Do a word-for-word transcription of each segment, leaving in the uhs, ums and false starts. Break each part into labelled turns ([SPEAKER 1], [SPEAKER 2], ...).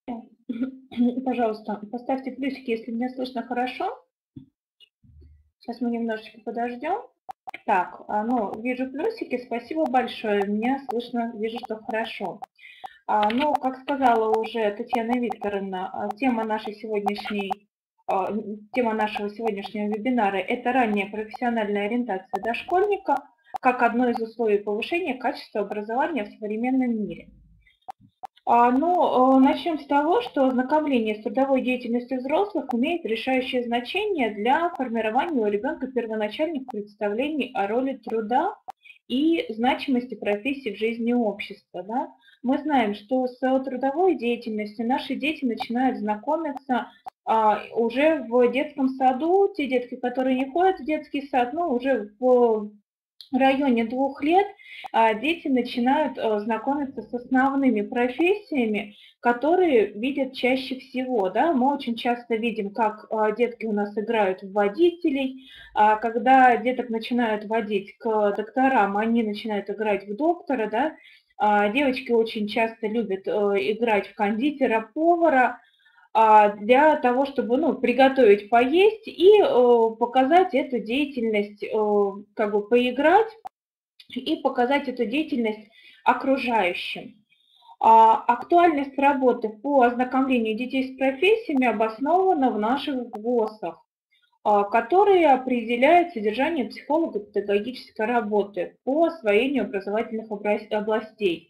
[SPEAKER 1] Пожалуйста, поставьте плюсики, если меня слышно хорошо. Сейчас мы немножечко подождем. Так, а, ну, вижу плюсики, спасибо большое, меня слышно, вижу, что хорошо. А, ну, как сказала уже Татьяна Викторовна, а, тема нашей сегодняшней, а, тема нашего сегодняшнего вебинара – это ранняя профессиональная ориентация дошкольника как одно из условий повышения качества образования в современном мире. А, Ну, э, начнем с того, что ознакомление с трудовой деятельностью взрослых имеет решающее значение для формирования у ребенка первоначальных представлений о роли труда и значимости профессии в жизни общества. Да? Мы знаем, что с трудовой деятельностью наши дети начинают знакомиться а, уже в детском саду. Те детки, которые не ходят в детский сад, ну, уже в районе двух лет а, дети начинают а, знакомиться с основными профессиями, которые видят чаще всего. Да? Мы очень часто видим, как а, детки у нас играют в водителей. А, когда деток начинают водить к докторам, они начинают играть в доктора. Да? А, девочки очень часто любят а, играть в кондитера, повара, а, для того, чтобы ну, приготовить поесть и э, показать эту деятельность, э, как бы поиграть и показать эту деятельность окружающим. А актуальность работы по ознакомлению детей с профессиями обоснована в наших ГОСах, а, которые определяют содержание психолого-педагогической работы по освоению образовательных областей.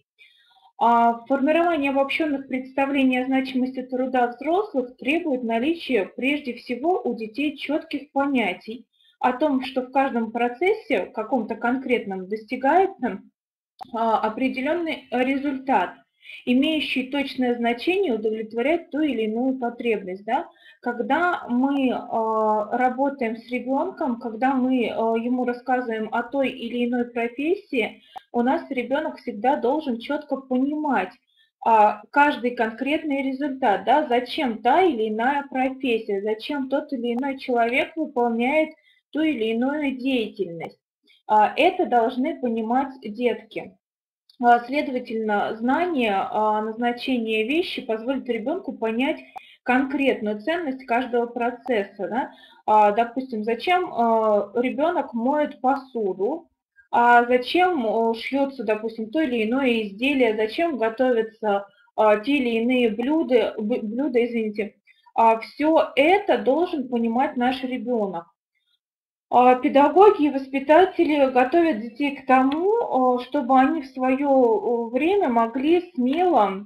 [SPEAKER 1] А формирование обобщенных представлений о значимости труда взрослых требует наличия прежде всего у детей четких понятий о том, что в каждом процессе, каком-то конкретном, достигается а, определенный результат, имеющий точное значение удовлетворять ту или иную потребность. Да? Когда мы а, работаем с ребенком, когда мы а, ему рассказываем о той или иной профессии, у нас ребенок всегда должен четко понимать а, каждый конкретный результат, да, зачем та или иная профессия, зачем тот или иной человек выполняет ту или иную деятельность. А, Это должны понимать детки. А, Следовательно, знание о назначении вещи позволит ребенку понять конкретную ценность каждого процесса. Да? А, Допустим, зачем а, ребенок моет посуду, а зачем а, шьется, допустим, то или иное изделие, зачем готовятся а, те или иные блюда, б- блюда, извините. Все это должен понимать наш ребенок. А, Педагоги и воспитатели готовят детей к тому, а, чтобы они в свое время могли смело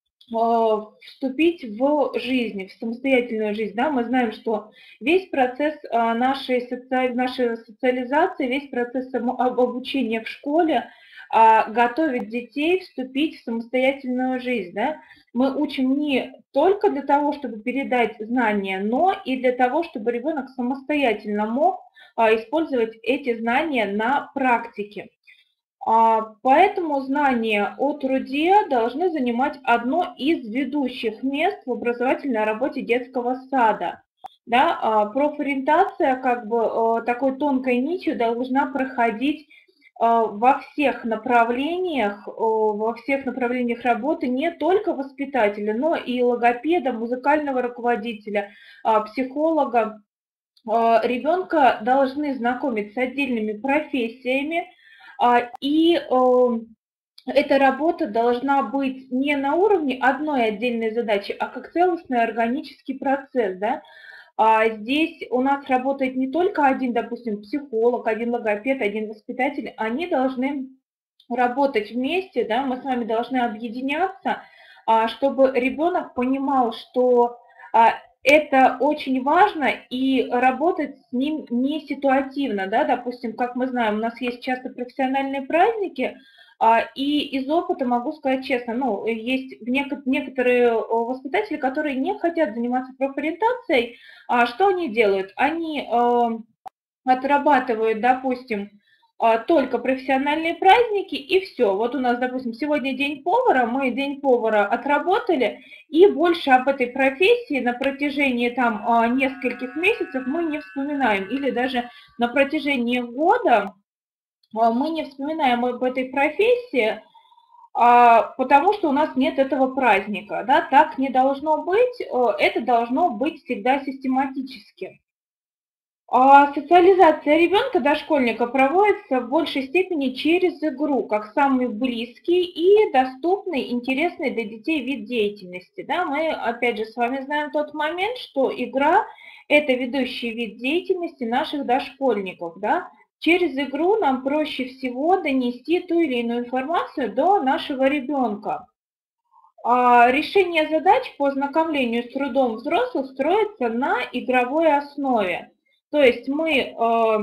[SPEAKER 1] а, вступить в жизнь, в самостоятельную жизнь. Да? Мы знаем, что весь процесс а, нашей, соци... нашей социализации, весь процесс само- об- обучения в школе а, готовит детей вступить в самостоятельную жизнь. Да? Мы учим не только для того, чтобы передать знания, но и для того, чтобы ребенок самостоятельно мог а, использовать эти знания на практике. А, Поэтому знания о труде должны занимать одно из ведущих мест в образовательной работе детского сада. Да, а, профориентация как бы э, такой тонкой нитью должна проходить э, во всех направлениях, э, во всех направлениях работы не только воспитателя, но и логопеда, музыкального руководителя, а, психолога. А, Ребенка должны знакомить с отдельными профессиями, а, и э, эта работа должна быть не на уровне одной отдельной задачи, а как целостный органический процесс. Да? А здесь у нас работает не только один, допустим, психолог, один логопед, один воспитатель, они должны работать вместе, да? Мы с вами должны объединяться, а, чтобы ребенок понимал, что а, это очень важно, и работать с ним не ситуативно, да, допустим, как мы знаем, у нас есть часто профессиональные праздники, а, и из опыта могу сказать честно, ну, есть некоторые воспитатели, которые не хотят заниматься профориентацией, а что они делают? Они э, отрабатывают, допустим, а, только профессиональные праздники, и все. Вот у нас, допустим, сегодня день повара, мы день повара отработали, и больше об этой профессии на протяжении там а, нескольких месяцев мы не вспоминаем, или даже на протяжении года а, мы не вспоминаем об этой профессии, потому что у нас нет этого праздника. Да? Так не должно быть, это должно быть всегда систематически. Социализация ребенка, дошкольника, проводится в большей степени через игру, как самый близкий и доступный, интересный для детей вид деятельности. Да, мы, опять же, с вами знаем тот момент, что игра – это ведущий вид деятельности наших дошкольников. Да? Через игру нам проще всего донести ту или иную информацию до нашего ребенка. Решение задач по ознакомлению с трудом взрослых строится на игровой основе. То есть мы, э,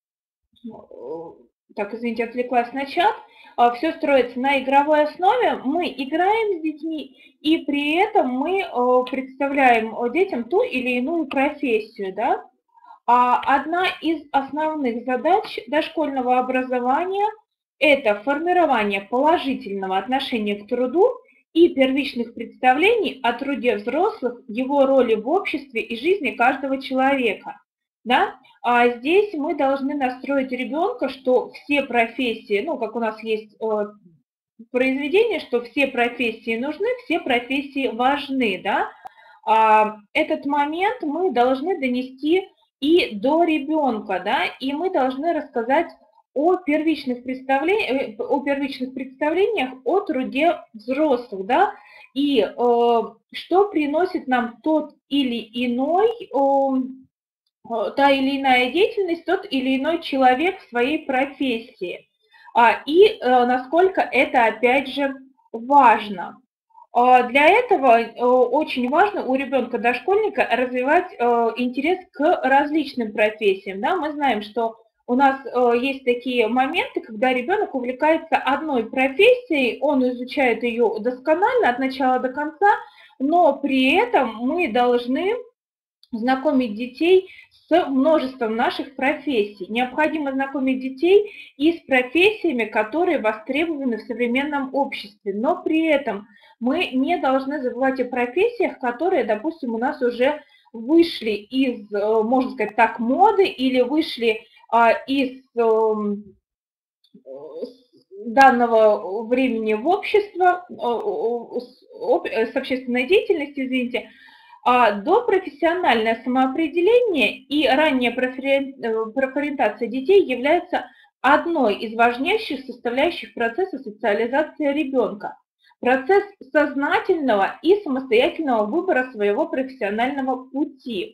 [SPEAKER 1] так, извините, отвлеклась на чат, э, все строится на игровой основе, мы играем с детьми, и при этом мы э, представляем детям ту или иную профессию. Да? А одна из основных задач дошкольного образования – это формирование положительного отношения к труду и первичных представлений о труде взрослых, его роли в обществе и жизни каждого человека. Да? А здесь мы должны настроить ребенка, что все профессии, ну, как у нас есть э, произведение, что все профессии нужны, все профессии важны. Да? А, этот момент мы должны донести и до ребенка, да, и мы должны рассказать о первичных представлениях, о первичных представлениях о труде взрослых, да, и э, что приносит нам тот или иной э, та или иная деятельность, тот или иной человек в своей профессии. И насколько это, опять же, важно. Для этого очень важно у ребенка-дошкольника развивать интерес к различным профессиям. Да? Мы знаем, что у нас есть такие моменты, когда ребенок увлекается одной профессией, он изучает ее досконально от начала до конца, но при этом мы должны знакомить детей с множеством наших профессий. Необходимо знакомить детей и с профессиями, которые востребованы в современном обществе. Но при этом мы не должны забывать о профессиях, которые, допустим, у нас уже вышли из, можно сказать так, моды или вышли из данного времени в общество, с общественной деятельности, извините, до профессиональное самоопределение и ранняя профориентация детей является одной из важнейших составляющих процесса социализации ребенка. Процесс сознательного и самостоятельного выбора своего профессионального пути.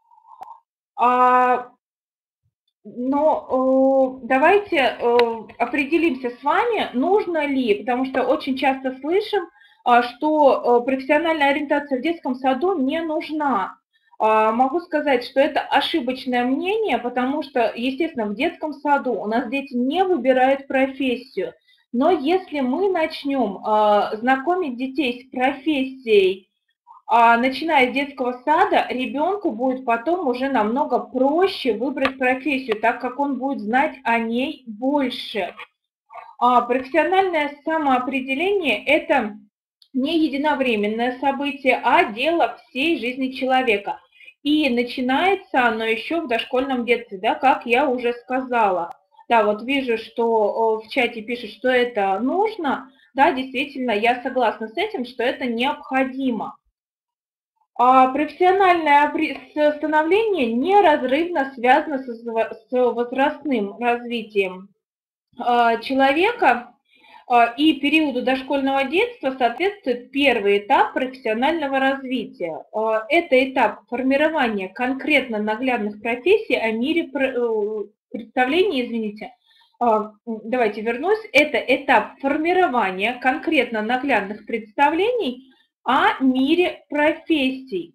[SPEAKER 1] Но давайте определимся с вами, нужно ли, потому что очень часто слышим, что профессиональная ориентация в детском саду не нужна. Могу сказать, что это ошибочное мнение, потому что, естественно, в детском саду у нас дети не выбирают профессию. Но если мы начнем знакомить детей с профессией, начиная с детского сада, ребенку будет потом уже намного проще выбрать профессию, так как он будет знать о ней больше. Профессиональное самоопределение – это не единовременное событие, а дело всей жизни человека. И начинается оно еще в дошкольном детстве, да, как я уже сказала. Да, вот вижу, что в чате пишут, что это нужно. Да, действительно, я согласна с этим, что это необходимо. Профессиональное становление неразрывно связано с возрастным развитием человека, и периоду дошкольного детства соответствует первый этап профессионального развития. Это этап формирования конкретно наглядных профессий о мире представлений, извините, давайте вернусь, это этап формирования конкретно наглядных представлений о мире профессий.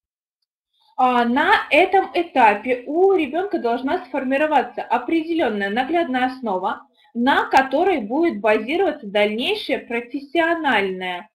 [SPEAKER 1] На этом этапе у ребенка должна сформироваться определенная наглядная основа, на которой будет базироваться дальнейшее профессиональное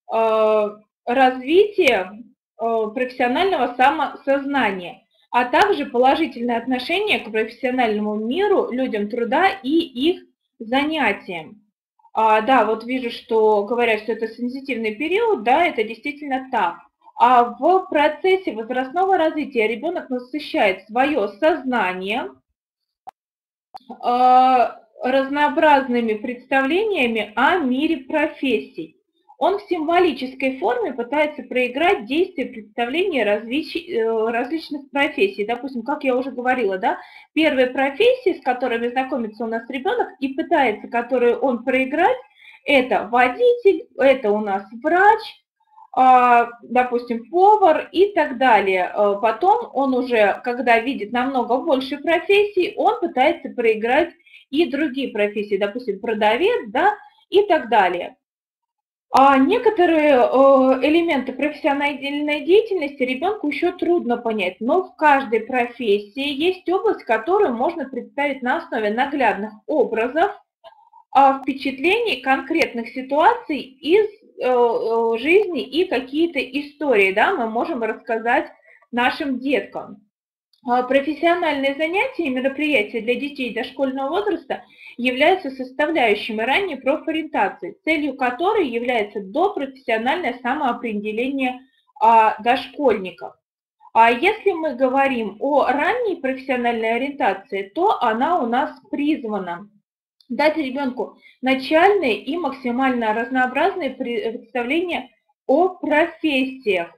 [SPEAKER 1] развитие профессионального самосознания, а также положительное отношение к профессиональному миру, людям труда и их занятиям. А, да, вот вижу, что говорят, что это сенситивный период, да, это действительно так. А в процессе возрастного развития ребенок насыщает свое сознание, разнообразными представлениями о мире профессий. Он в символической форме пытается проиграть действия представления различ... различных профессий. Допустим, как я уже говорила, да, первые профессии, с которыми знакомится у нас ребенок и пытается, которые он проиграть, это водитель, это у нас врач, допустим, повар и так далее. Потом он уже, когда видит намного больше профессий, он пытается проиграть и другие профессии, допустим, продавец, да, и так далее. А некоторые элементы профессиональной деятельности ребенку еще трудно понять, но в каждой профессии есть область, которую можно представить на основе наглядных образов, впечатлений, конкретных ситуаций из жизни и какие-то истории, да, мы можем рассказать нашим деткам. Профессиональные занятия и мероприятия для детей дошкольного возраста являются составляющими ранней профориентации, целью которой является допрофессиональное самоопределение дошкольников. А если мы говорим о ранней профессиональной ориентации, то она у нас призвана дать ребенку начальные и максимально разнообразные представления о профессиях.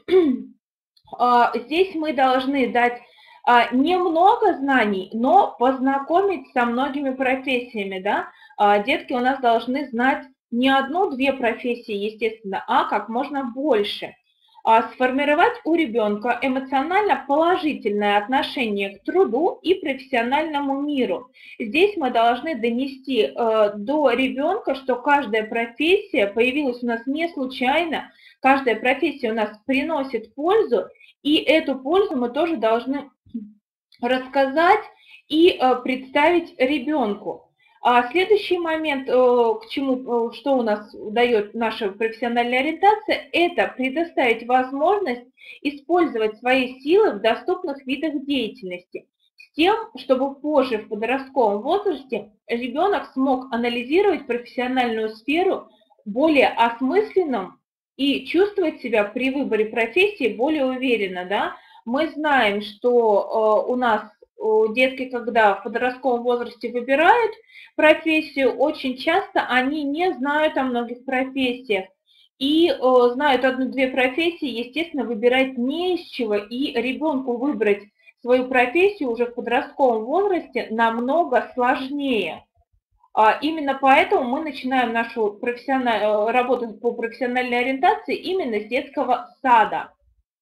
[SPEAKER 1] Здесь мы должны дать немного знаний, но познакомить со многими профессиями. Да? Детки у нас должны знать не одну-две профессии, естественно, а как можно больше. Сформировать у ребенка эмоционально положительное отношение к труду и профессиональному миру. Здесь мы должны донести э, до ребенка, что каждая профессия появилась у нас не случайно, каждая профессия у нас приносит пользу, и эту пользу мы тоже должны рассказать и э, представить ребенку. А следующий момент, к чему, что у нас дает наша профессиональная ориентация, это предоставить возможность использовать свои силы в доступных видах деятельности, с тем, чтобы позже в подростковом возрасте ребенок смог анализировать профессиональную сферу более осмысленным и чувствовать себя при выборе профессии более уверенно. Да? Мы знаем, что у нас детки, когда в подростковом возрасте выбирают профессию, очень часто они не знают о многих профессиях. И э, знают одну-две профессии, естественно, выбирать не из чего. И ребенку выбрать свою профессию уже в подростковом возрасте намного сложнее. А, именно поэтому мы начинаем нашу профессиональ... работу по профессиональной ориентации именно с детского сада.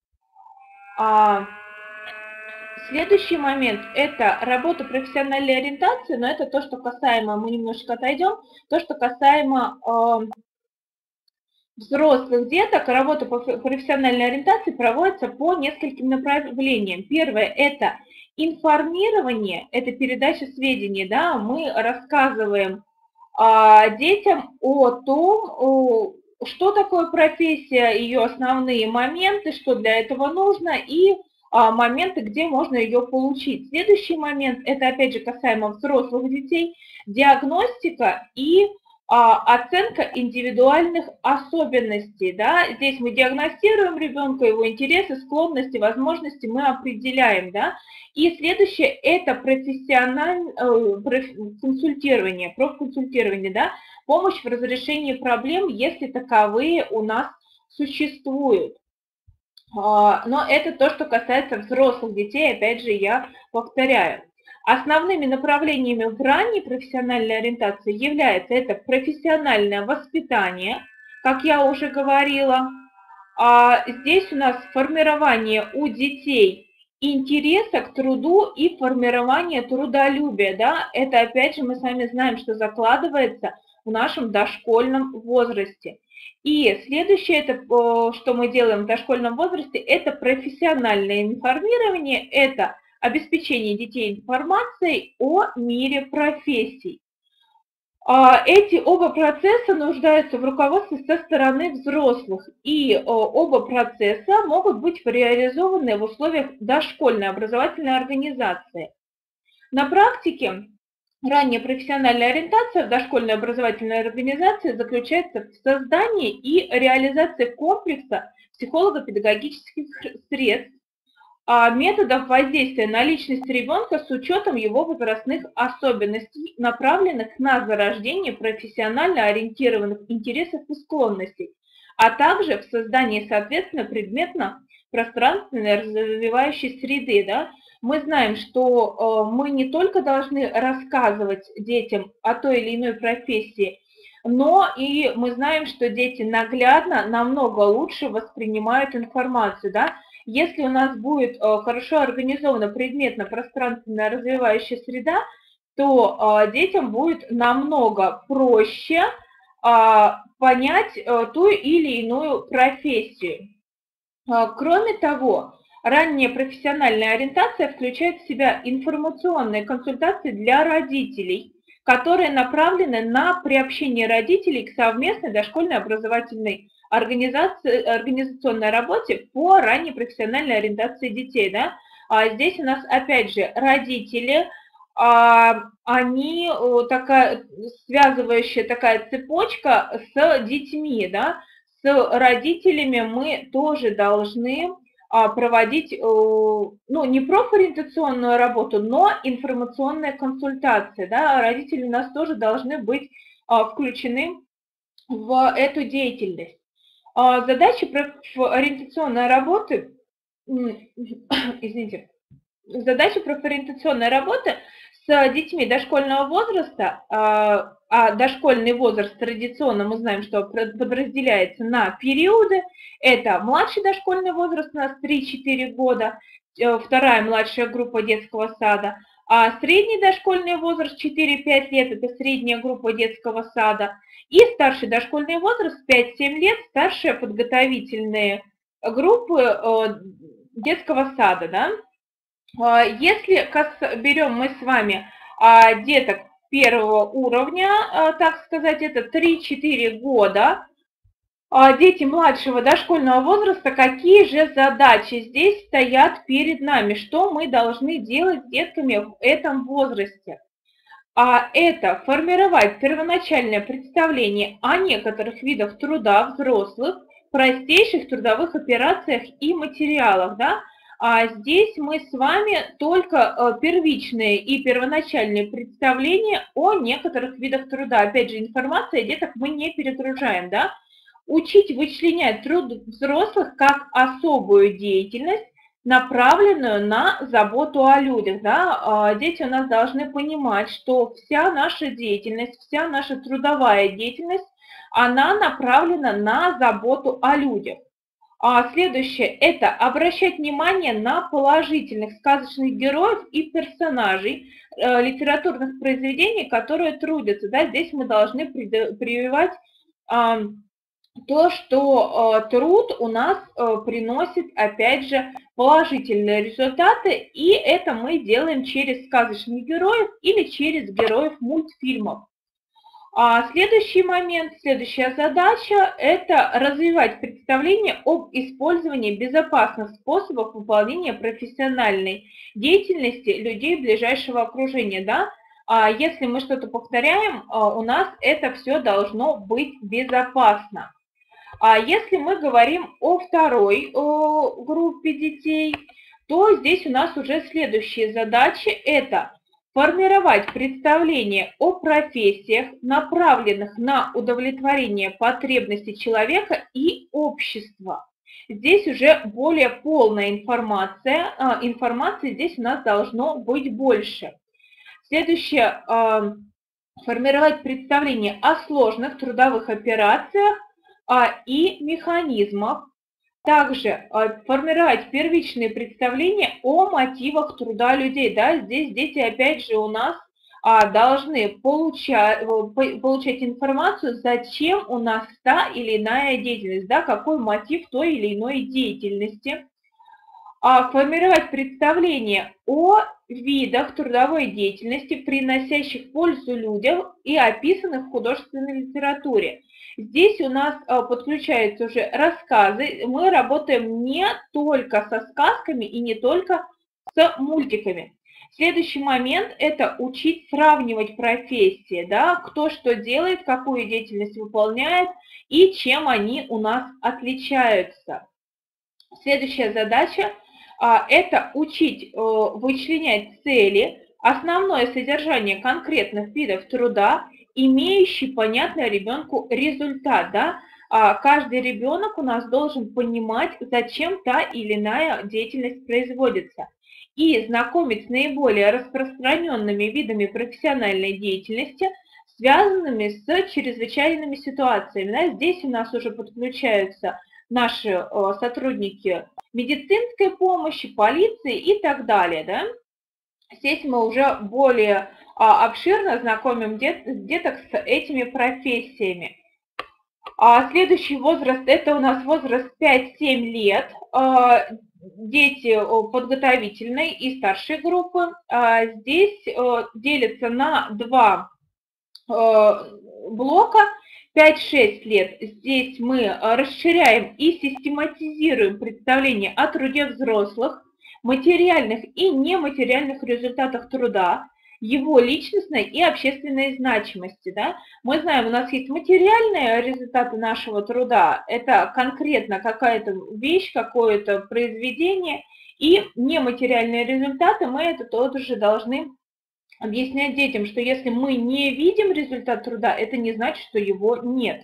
[SPEAKER 1] А... Следующий момент – это работа профессиональной ориентации, но это то, что касаемо, мы немножечко отойдем, то, что касаемо э, взрослых деток. Работа по профессиональной ориентации проводится по нескольким направлениям. Первое – это информирование, это передача сведений, да, мы рассказываем э, детям о том, о, что такое профессия, ее основные моменты, что для этого нужно, и моменты, где можно ее получить. Следующий момент, это опять же касаемо взрослых детей, диагностика и а, оценка индивидуальных особенностей. Да? Здесь мы диагностируем ребенка, его интересы, склонности, возможности мы определяем. Да? И следующее, это профессиональное консультирование, профконсультирование, да? Помощь в разрешении проблем, если таковые у нас существуют. Но это то, что касается взрослых детей, опять же, я повторяю. Основными направлениями в ранней профессиональной ориентации является это профессиональное воспитание, как я уже говорила. Здесь у нас формирование у детей интереса к труду и формирование трудолюбия. Да? Это, опять же, мы с вами знаем, что закладывается в нашем дошкольном возрасте. И следующее, это, что мы делаем в дошкольном возрасте, это профессиональное информирование, это обеспечение детей информацией о мире профессий. Эти оба процесса нуждаются в руководстве со стороны взрослых, и оба процесса могут быть реализованы в условиях дошкольной образовательной организации. На практике ранняя профессиональная ориентация в дошкольной образовательной организации заключается в создании и реализации комплекса психолого-педагогических средств, методов воздействия на личность ребенка с учетом его возрастных особенностей, направленных на зарождение профессионально ориентированных интересов и склонностей, а также в создании, соответственно, предметно-пространственной развивающей среды. Да? Мы знаем, что мы не только должны рассказывать детям о той или иной профессии, но и мы знаем, что дети наглядно намного лучше воспринимают информацию. Да? Если у нас будет хорошо организована предметно-пространственная развивающая среда, то детям будет намного проще понять ту или иную профессию. Кроме того, ранняя профессиональная ориентация включает в себя информационные консультации для родителей, которые направлены на приобщение родителей к совместной дошкольной образовательной организации, организационной работе по ранней профессиональной ориентации детей. Да? А здесь у нас опять же родители, а, они такая связывающая такая цепочка с детьми. Да? С родителями мы тоже должны проводить, ну, не профориентационную работу, но информационные консультации. Да? Родители у нас тоже должны быть включены в эту деятельность. Задачи профориентационной работы, извините, задачи профориентационной работы с детьми дошкольного возраста, а дошкольный возраст традиционно мы знаем, что подразделяется на периоды. Это младший дошкольный возраст у нас три-четыре года, вторая младшая группа детского сада, а средний дошкольный возраст четыре-пять лет – это средняя группа детского сада, и старший дошкольный возраст пять-семь лет, старшие подготовительные группы детского сада. Да? Если берем мы с вами деток первого уровня, так сказать, это три-четыре года, дети младшего дошкольного возраста, какие же задачи здесь стоят перед нами, что мы должны делать с детками в этом возрасте? Это формировать первоначальное представление о некоторых видах труда взрослых, простейших трудовых операциях и материалах. Да? А здесь мы с вами только первичные и первоначальные представления о некоторых видах труда. Опять же, информация деток мы не перегружаем. Да? Учить вычленять труд взрослых как особую деятельность, направленную на заботу о людях. Да? Дети у нас должны понимать, что вся наша деятельность, вся наша трудовая деятельность, она направлена на заботу о людях. А следующее – это обращать внимание на положительных сказочных героев и персонажей э, литературных произведений, которые трудятся. Да? Здесь мы должны прививать э, то, что э, труд у нас э, приносит, опять же, положительные результаты, и это мы делаем через сказочных героев или через героев мультфильмов. А следующий момент, следующая задача – это развивать представление об использовании безопасных способов выполнения профессиональной деятельности людей ближайшего окружения. Да? А если мы что-то повторяем, у нас это все должно быть безопасно. А если мы говорим о второй о, группе детей, то здесь у нас уже следующие задачи – это формировать представление о профессиях, направленных на удовлетворение потребностей человека и общества. Здесь уже более полная информация, информации здесь у нас должно быть больше. Следующее – формировать представление о сложных трудовых операциях и механизмах. Также формировать первичные представления о мотивах труда людей. Да? Здесь дети, опять же, у нас должны получать, получать информацию, зачем у нас та или иная деятельность, да? Какой мотив той или иной деятельности. Формировать представление о видах трудовой деятельности, приносящих пользу людям и описанных в художественной литературе. Здесь у нас подключаются уже рассказы. Мы работаем не только со сказками и не только с мультиками. Следующий момент – это учить сравнивать профессии, да, кто что делает, какую деятельность выполняет и чем они у нас отличаются. Следующая задача А, это учить э, вычленять цели, основное содержание конкретных видов труда, имеющий понятный ребенку результат, да. А, каждый ребенок у нас должен понимать, зачем та или иная деятельность производится, и знакомить с наиболее распространенными видами профессиональной деятельности, связанными с чрезвычайными ситуациями. Да. Здесь у нас уже подключаются наши э, сотрудники медицинской помощи, полиции и так далее. Да. Здесь мы уже более а, обширно знакомим дет, деток с этими профессиями. А следующий возраст – это у нас возраст пять-семь лет. А, дети подготовительной и старшей группы. А, здесь а, делятся на два а, блока. пять-шесть лет здесь мы расширяем и систематизируем представление о труде взрослых, материальных и нематериальных результатах труда, его личностной и общественной значимости. Да? Мы знаем, у нас есть материальные результаты нашего труда, это конкретно какая-то вещь, какое-то произведение, и нематериальные результаты мы это тоже должны объяснять детям, что если мы не видим результат труда, это не значит, что его нет.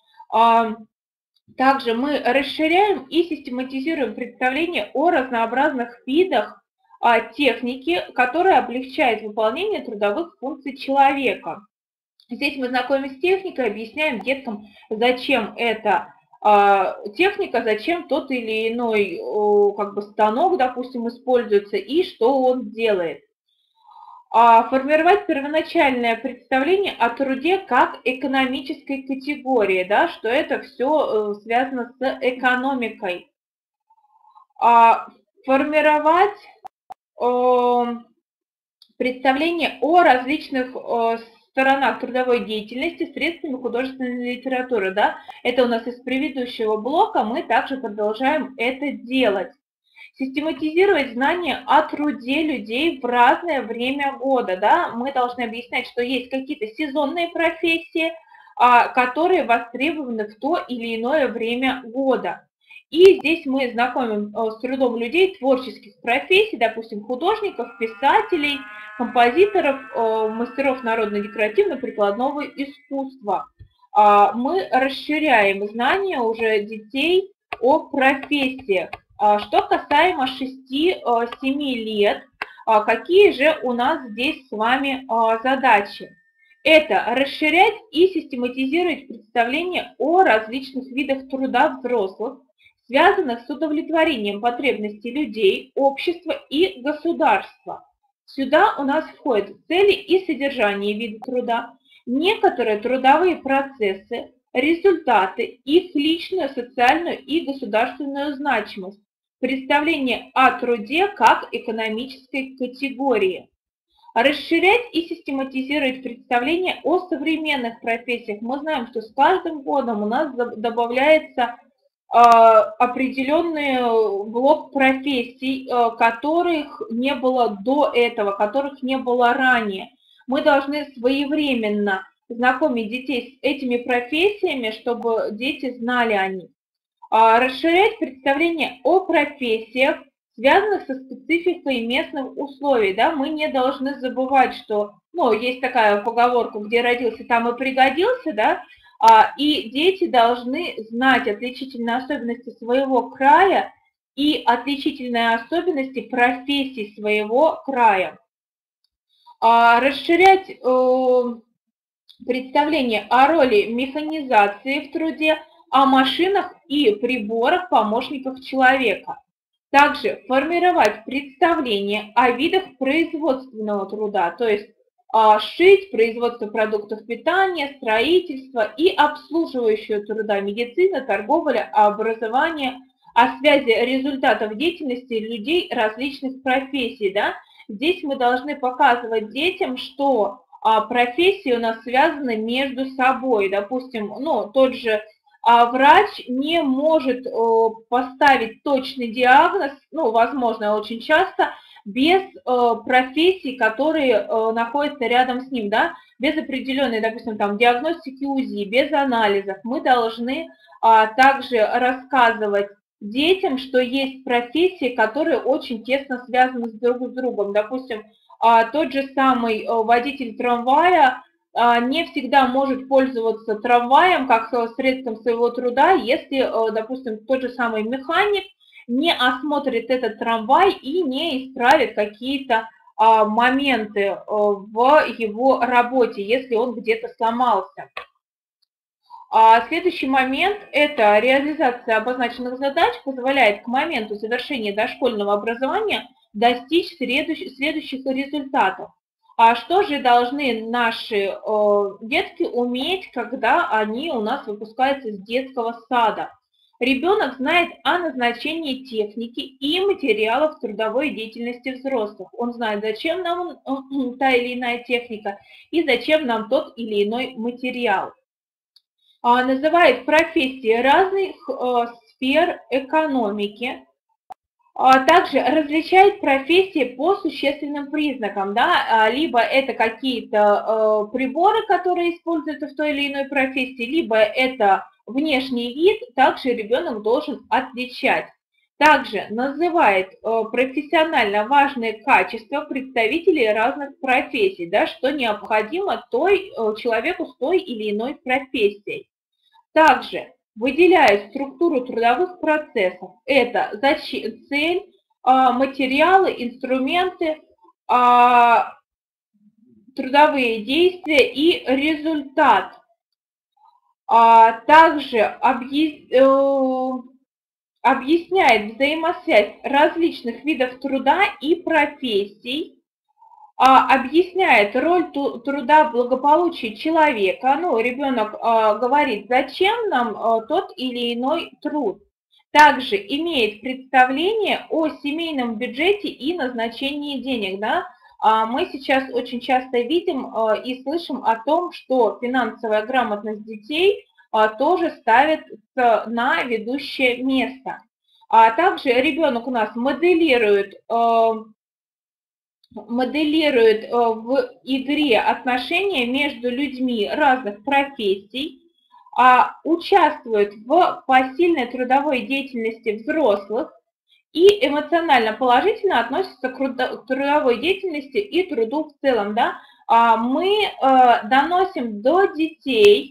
[SPEAKER 1] Также мы расширяем и систематизируем представление о разнообразных видах техники, которая облегчает выполнение трудовых функций человека. Здесь мы знакомимся с техникой, объясняем деткам, зачем эта техника, зачем тот или иной как бы, станок, допустим, используется и что он делает. Формировать первоначальное представление о труде как экономической категории, да, что это все связано с экономикой. Формировать представление о различных сторонах трудовой деятельности средствами художественной литературы. Да. Это у нас из предыдущего блока, мы также продолжаем это делать. Систематизировать знания о труде людей в разное время года. Да? Мы должны объяснять, что есть какие-то сезонные профессии, которые востребованы в то или иное время года. И здесь мы знакомим с трудом людей творческих профессий, допустим, художников, писателей, композиторов, мастеров народно-декоративно-прикладного искусства. Мы расширяем знания уже детей о профессиях. Что касаемо шести-семи лет, какие же у нас здесь с вами задачи? Это расширять и систематизировать представление о различных видах труда взрослых, связанных с удовлетворением потребностей людей, общества и государства. Сюда у нас входят цели и содержание вида труда, некоторые трудовые процессы, результаты, их личную, социальную и государственную значимость, представление о труде как экономической категории. Расширять и систематизировать представление о современных профессиях. Мы знаем, что с каждым годом у нас добавляется э, определенный блок профессий, э, которых не было до этого, которых не было ранее. Мы должны своевременно знакомить детей с этими профессиями, чтобы дети знали о них. Расширять представление о профессиях, связанных со спецификой местных условий. Да? Мы не должны забывать, что ну, есть такая поговорка, где родился, там и пригодился, да? И дети должны знать отличительные особенности своего края и отличительные особенности профессий своего края. Расширять представление о роли механизации в труде, о машинах и приборах, помощниках человека. Также формировать представление о видах производственного труда, то есть шить, производство продуктов питания, строительство и обслуживающего труда, медицина, торговля, образование, о связи результатов деятельности людей различных профессий. Да? Здесь мы должны показывать детям, что профессии у нас связаны между собой. Допустим, ну, тот же врач не может поставить точный диагноз, ну, возможно, очень часто, без профессий, которые находятся рядом с ним, да, без определенной, допустим, там, диагностики УЗИ, без анализов. Мы должны также рассказывать детям, что есть профессии, которые очень тесно связаны с друг с другом. Допустим, а, тот же самый а, водитель трамвая а, не всегда может пользоваться трамваем как а, средством своего труда, если, а, допустим, тот же самый механик не осмотрит этот трамвай и не исправит какие-то а, моменты а, в его работе, если он где-то сломался. А следующий момент – это реализация обозначенных задач позволяет к моменту завершения дошкольного образования достичь следующих, следующих результатов. А что же должны наши э, детки уметь, когда они у нас выпускаются из детского сада? Ребенок знает о назначении техники и материалов трудовой деятельности взрослых. Он знает, зачем нам та или иная техника и зачем нам тот или иной материал. Называет профессии разных сфер экономики, также различает профессии по существенным признакам, да, либо это какие-то приборы, которые используются в той или иной профессии, либо это внешний вид, также ребенок должен отличать. Также называет профессионально важные качества представителей разных профессий, да, что необходимо той, человеку с той или иной профессией. Также выделяет структуру трудовых процессов. Это цель, материалы, инструменты, трудовые действия и результат. Также объясняет взаимосвязь различных видов труда и профессий, объясняет роль труда в благополучии человека. Ну, ребенок говорит, зачем нам тот или иной труд. Также имеет представление о семейном бюджете и назначении денег. Да? Мы сейчас очень часто видим и слышим о том, что финансовая грамотность детей тоже ставит на ведущее место. А также ребенок у нас моделирует, моделирует в игре отношения между людьми разных профессий, участвует в посильной трудовой деятельности взрослых и эмоционально положительно относится к трудовой деятельности и труду в целом. Да? Мы доносим до детей,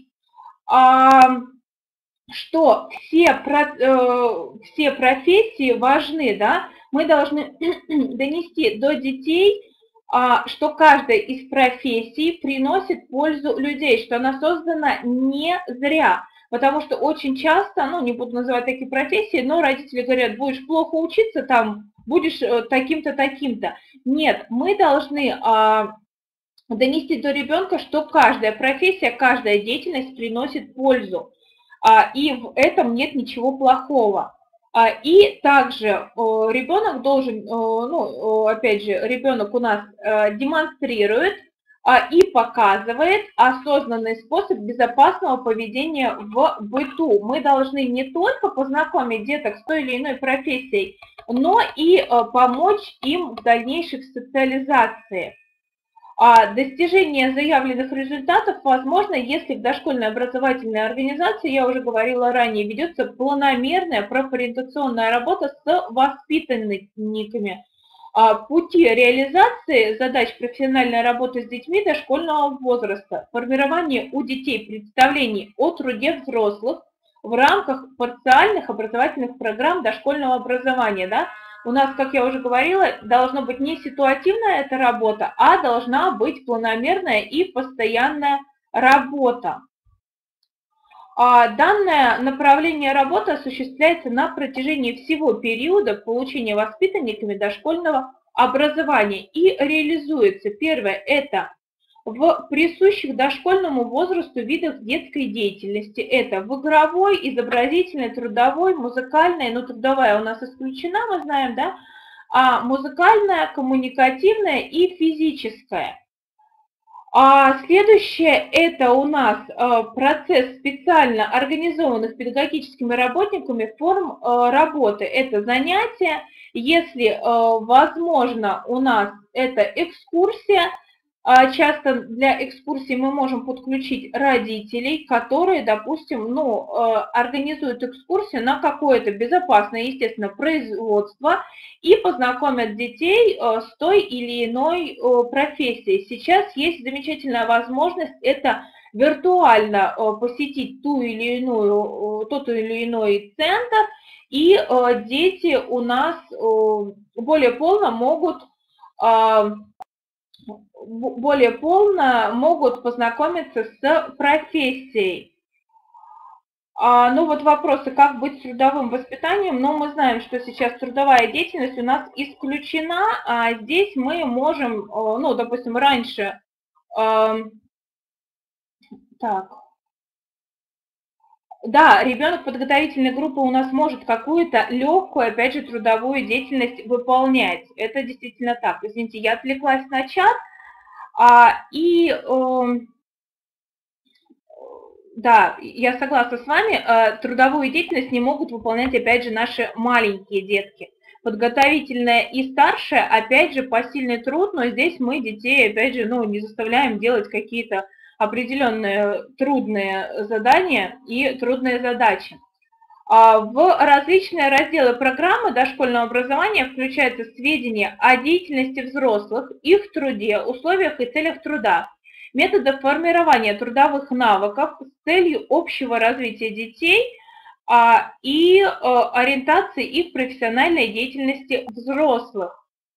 [SPEAKER 1] что все, все профессии важны, да? Мы должны донести до детей, что каждая из профессий приносит пользу людей, что она создана не зря. Потому что очень часто, ну, не буду называть такие профессии, но родители говорят, будешь плохо учиться, там, будешь таким-то, таким-то. Нет, мы должны донести до ребенка, что каждая профессия, каждая деятельность приносит пользу. И в этом нет ничего плохого. И также ребенок должен, ну, опять же, ребенок у нас демонстрирует и показывает осознанный способ безопасного поведения в быту. Мы должны не только познакомить деток с той или иной профессией, но и помочь им в дальнейшей социализации. Достижение заявленных результатов возможно, если в дошкольной образовательной организации, я уже говорила ранее, ведется планомерная профориентационная работа с воспитанниками. Пути реализации задач профессиональной работы с детьми дошкольного возраста, формирование у детей представлений о труде взрослых в рамках парциальных образовательных программ дошкольного образования. Да? У нас, как я уже говорила, должна быть не ситуативная эта работа, а должна быть планомерная и постоянная работа. Данное направление работы осуществляется на протяжении всего периода получения воспитанниками дошкольного образования и реализуется. Первое – это в присущих дошкольному возрасту видах детской деятельности. Это в игровой, изобразительной, трудовой, музыкальной, ну трудовая у нас исключена, мы знаем, да, а музыкальная, коммуникативная и физическая. А следующее – это у нас процесс специально организованных педагогическими работниками форм работы. Это занятия, если возможно, у нас это экскурсия, Часто для экскурсии мы можем подключить родителей, которые, допустим, ну, организуют экскурсию на какое-то безопасное, естественно, производство и познакомят детей с той или иной профессией. Сейчас есть замечательная возможность это виртуально посетить ту или иную, тот или иной центр, и дети у нас более полно могут более полно могут познакомиться с профессией. А, ну вот вопросы, как быть с трудовым воспитанием, но мы знаем, что сейчас трудовая деятельность у нас исключена, а здесь мы можем, ну, допустим, раньше, э, так, да, ребенок подготовительной группы у нас может какую-то легкую, опять же, трудовую деятельность выполнять. Это действительно так. Извините, я отвлеклась на чат. А, и, э, да, я согласна с вами, э, трудовую деятельность не могут выполнять, опять же, наши маленькие детки. Подготовительная и старшая, опять же, посильный труд, но здесь мы детей, опять же, ну, не заставляем делать какие-то определенные трудные задания и трудные задачи. В различные разделы программы дошкольного образования включаются сведения о деятельности взрослых, их труде, условиях и целях труда, методах формирования трудовых навыков с целью общего развития детей и ориентации их профессиональной деятельности взрослых.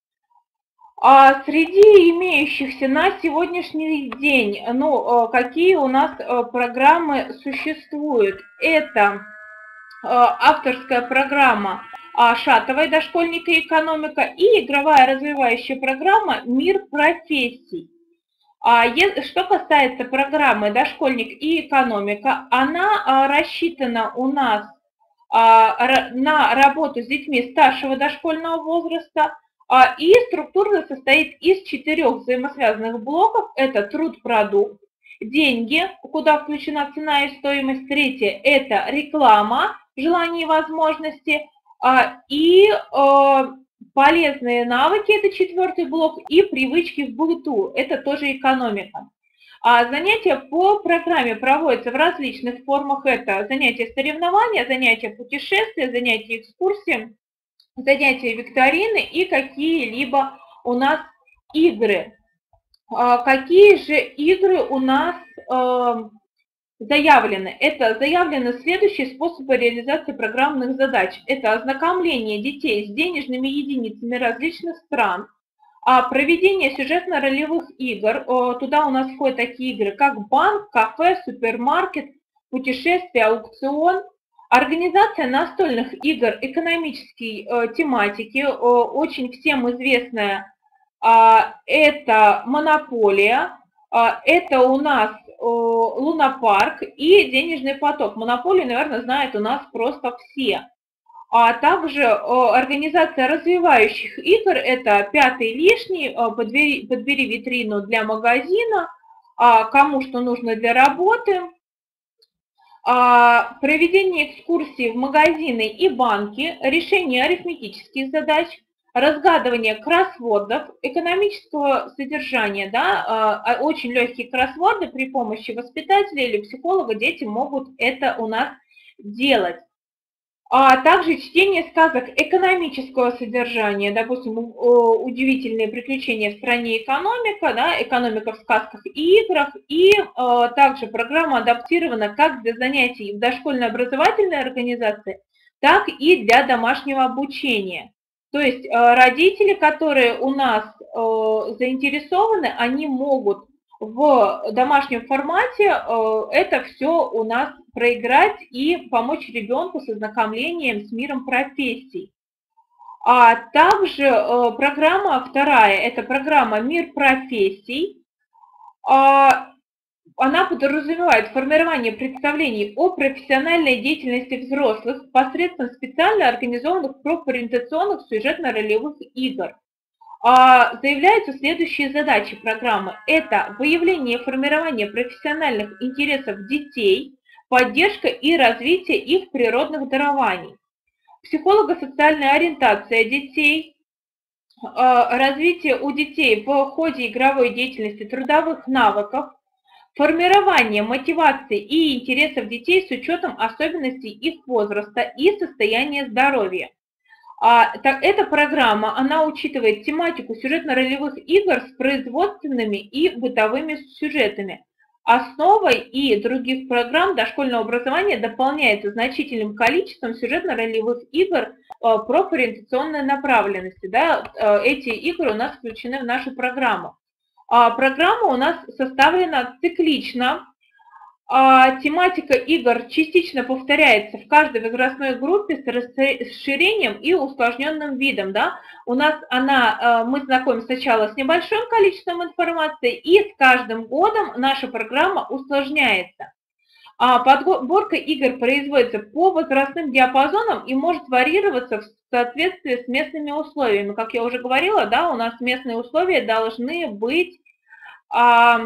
[SPEAKER 1] Среди имеющихся на сегодняшний день, ну, какие у нас программы существуют, это авторская программа «Шатовая дошкольника и экономика» и игровая развивающая программа «Мир профессий». Что касается программы «Дошкольник и экономика», она рассчитана у нас на работу с детьми старшего дошкольного возраста и структурно состоит из четырех взаимосвязанных блоков. Это труд-продукт, деньги, куда включена цена и стоимость. Третье – это реклама, желания и возможности, и полезные навыки, это четвертый блок, и привычки в быту, это тоже экономика. Занятия по программе проводятся в различных формах, это занятия соревнования, занятия путешествия, занятия экскурсии, занятия викторины и какие-либо у нас игры. Какие же игры у нас заявлены? Это заявлены следующие способы реализации программных задач. Это ознакомление детей с денежными единицами различных стран, проведение сюжетно-ролевых игр. Туда у нас входят такие игры, как банк, кафе, супермаркет, путешествие, аукцион. Организация настольных игр экономической тематики, очень всем известная, это «Монополия». Это у нас лунопарк и денежный поток. Монополию, наверное, знают у нас просто все. А также организация развивающих игр, это «Пятый лишний», подбери, подбери витрину для магазина, кому что нужно для работы, проведение экскурсий в магазины и банки, решение арифметических задач, разгадывание кроссвордов, экономического содержания, да, очень легкие кроссворды при помощи воспитателя или психолога дети могут это у нас делать. А также чтение сказок экономического содержания, допустим, «Удивительные приключения в стране экономика», да, экономика в сказках и играх, и а, также программа адаптирована как для занятий в дошкольной образовательной организации, так и для домашнего обучения. То есть родители, которые у нас заинтересованы, они могут в домашнем формате это все у нас проиграть и помочь ребенку с ознакомлением с миром профессий. А также программа вторая, это программа «Мир профессий». Она подразумевает формирование представлений о профессиональной деятельности взрослых посредством специально организованных профориентационных сюжетно-ролевых игр. Заявляются следующие задачи программы. Это выявление и формирование профессиональных интересов детей, поддержка и развитие их природных дарований, психолого-социальная ориентация детей, развитие у детей в ходе игровой деятельности трудовых навыков, формирование мотивации и интересов детей с учетом особенностей их возраста и состояния здоровья. А, так, эта программа, она учитывает тематику сюжетно-ролевых игр с производственными и бытовыми сюжетами. Основой и других программ дошкольного образования дополняется значительным количеством сюжетно-ролевых игр а, профориентационной направленности. Да, эти игры у нас включены в нашу программу. А, программа у нас составлена циклично. А, тематика игр частично повторяется в каждой возрастной группе с расширением и усложненным видом. Да? У нас она, мы знакомимся сначала с небольшим количеством информации, и с каждым годом наша программа усложняется. А подборка игр производится по возрастным диапазонам и может варьироваться в соответствии с местными условиями. Как я уже говорила, да, у нас местные условия должны быть а,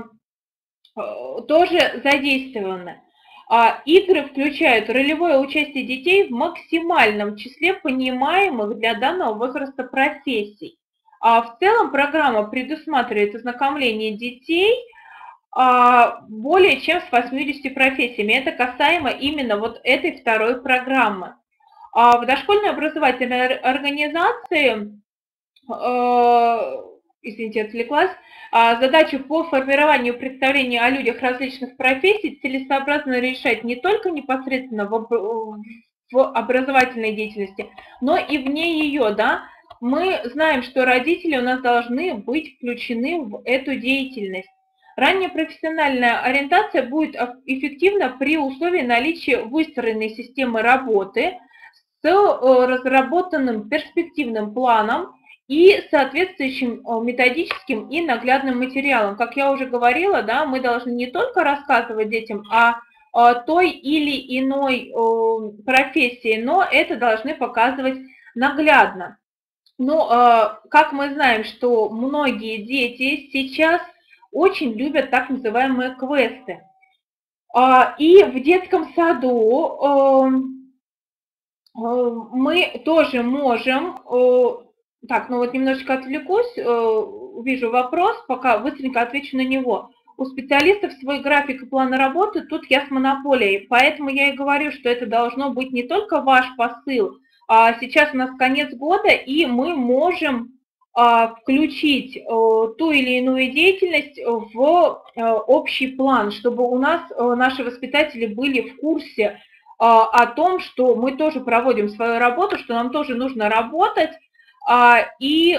[SPEAKER 1] тоже задействованы. А, игры включают ролевое участие детей в максимальном числе понимаемых для данного возраста профессий. А в целом программа предусматривает ознакомление детей а, более чем с восьмью профессиями. Это касаемо именно вот этой второй программы. А в дошкольной образовательной организации, э, извините, отвлеклась, задачу по формированию представления о людях различных профессий целесообразно решать не только непосредственно в, в образовательной деятельности, но и вне ее, да. Мы знаем, что родители у нас должны быть включены в эту деятельность. Ранняя профессиональная ориентация будет эффективна при условии наличия выстроенной системы работы с разработанным перспективным планом и соответствующим методическим и наглядным материалом. Как я уже говорила, да, мы должны не только рассказывать детям о, о той или иной о, профессии, но это должны показывать наглядно. Ну, как мы знаем, что многие дети сейчас очень любят так называемые квесты. И в детском саду мы тоже можем... Так, ну вот немножечко отвлекусь, вижу вопрос, пока быстренько отвечу на него. У специалистов свой график и план работы, тут я с монополией, поэтому я и говорю, что это должно быть не только ваш посыл, а сейчас у нас конец года, и мы можем включить ту или иную деятельность в общий план, чтобы у нас наши воспитатели были в курсе о том, что мы тоже проводим свою работу, что нам тоже нужно работать, и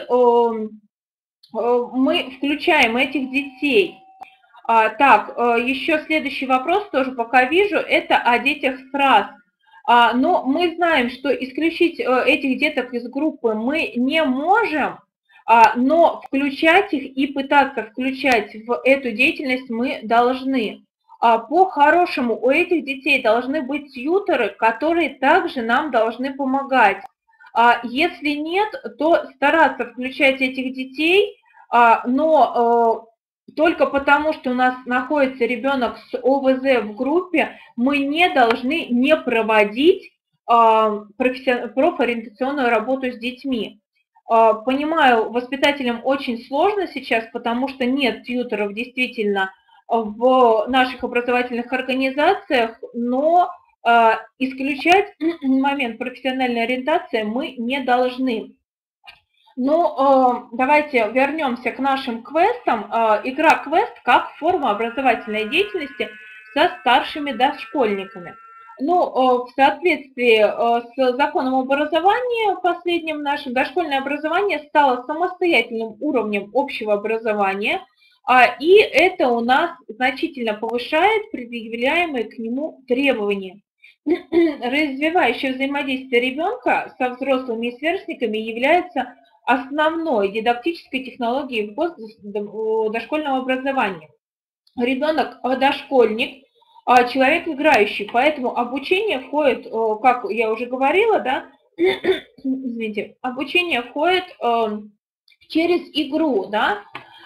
[SPEAKER 1] мы включаем этих детей. Так, еще следующий вопрос тоже пока вижу, это о детях с РАС. Но мы знаем, что исключить этих деток из группы мы не можем, но включать их и пытаться включать в эту деятельность мы должны. По-хорошему у этих детей должны быть тьюторы, которые также нам должны помогать. Если нет, то стараться включать этих детей, но только потому, что у нас находится ребенок с О В З в группе, мы не должны не проводить профориентационную работу с детьми. Понимаю, воспитателям очень сложно сейчас, потому что нет тьюторов действительно в наших образовательных организациях, но исключать момент профессиональной ориентации мы не должны. Ну, давайте вернемся к нашим квестам. Игра квест как форма образовательной деятельности со старшими дошкольниками. Ну, в соответствии с законом образования последним нашим, дошкольное образование стало самостоятельным уровнем общего образования, и это у нас значительно повышает предъявляемые к нему требования. Развивающее взаимодействие ребенка со взрослыми и сверстниками является основной дидактической технологией в дошкольном образовании. Ребенок дошкольник, человек играющий, поэтому обучение входит, как я уже говорила, да, извините, обучение входит через игру, да,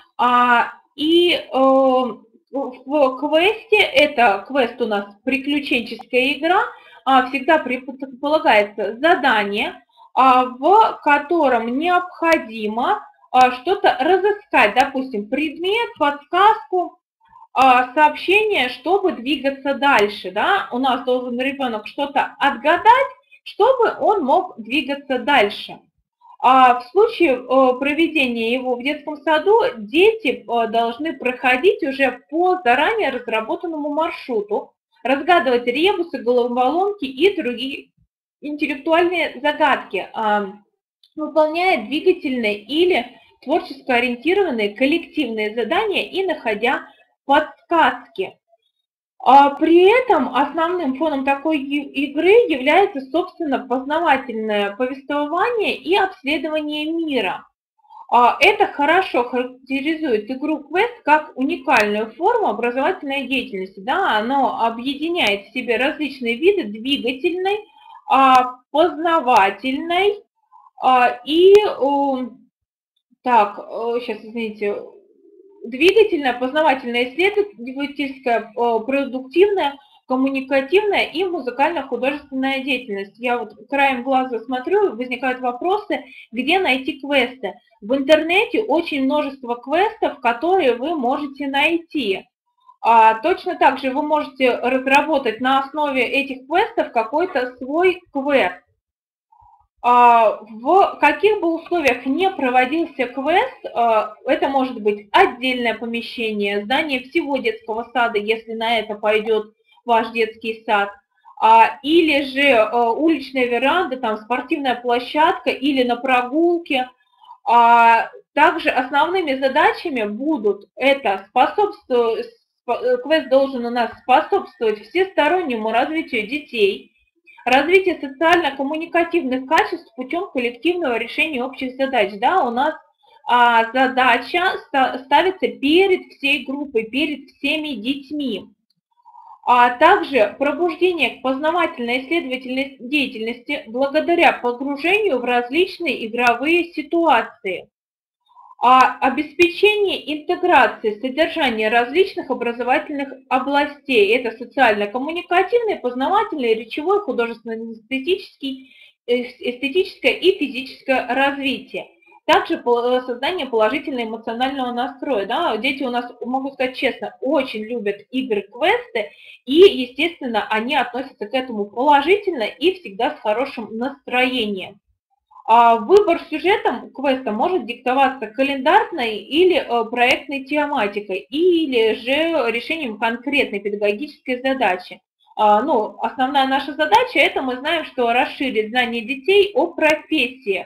[SPEAKER 1] и в квесте, это квест у нас приключенческая игра, всегда предполагается задание, в котором необходимо что-то разыскать, допустим, предмет, подсказку, сообщение, чтобы двигаться дальше. Да? У нас должен ребенок что-то отгадать, чтобы он мог двигаться дальше. А в случае проведения его в детском саду дети должны проходить уже по заранее разработанному маршруту, разгадывать ребусы, головоломки и другие интеллектуальные загадки, выполняя двигательные или творческо ориентированные коллективные задания и находя подсказки. А при этом основным фоном такой игры является, собственно, познавательное повествование и обследование мира. Это хорошо характеризует игру квест как уникальную форму образовательной деятельности. Да? Оно объединяет в себе различные виды двигательной, познавательной и, так, сейчас, извините, двигательная, познавательная, исследовательская, продуктивная, коммуникативная и музыкально-художественная деятельность. Я вот краем глаза смотрю, возникают вопросы, где найти квесты. В интернете очень множество квестов, которые вы можете найти. А точно так же вы можете разработать на основе этих квестов какой-то свой квест. В каких бы условиях не проводился квест, это может быть отдельное помещение, здание всего детского сада, если на это пойдет ваш детский сад, или же уличная веранда, там спортивная площадка или на прогулке. Также основными задачами будут это способствовать, квест должен у нас способствовать всестороннему развитию детей, развитие социально-коммуникативных качеств путем коллективного решения общих задач. Да, у нас а, задача ставится перед всей группой, перед всеми детьми. А также пробуждение к познавательной исследовательной деятельности благодаря погружению в различные игровые ситуации. А обеспечение интеграции содержания различных образовательных областей. Это социально-коммуникативный, познавательный, речевой, художественно-эстетический, эстетическое и физическое развитие. Также создание положительно-эмоционального настроя. Да? Дети у нас, могу сказать честно, очень любят игры-квесты, и, естественно, они относятся к этому положительно и всегда с хорошим настроением. Выбор сюжетом квеста может диктоваться календарной или проектной тематикой, или же решением конкретной педагогической задачи. Ну, основная наша задача – это мы знаем, что расширить знания детей о профессиях.